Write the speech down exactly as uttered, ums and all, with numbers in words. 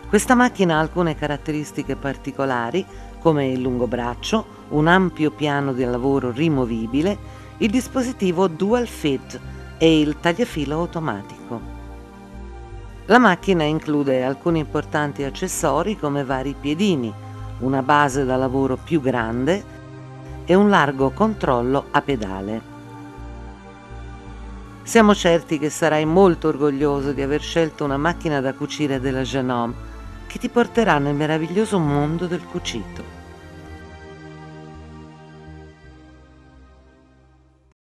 Questa macchina ha alcune caratteristiche particolari, come il lungo braccio, un ampio piano di lavoro rimovibile, il dispositivo Dual Fit e il tagliafilo automatico. La macchina include alcuni importanti accessori come vari piedini, una base da lavoro più grande e un largo controllo a pedale. Siamo certi che sarai molto orgoglioso di aver scelto una macchina da cucire della Genome che ti porterà nel meraviglioso mondo del cucito.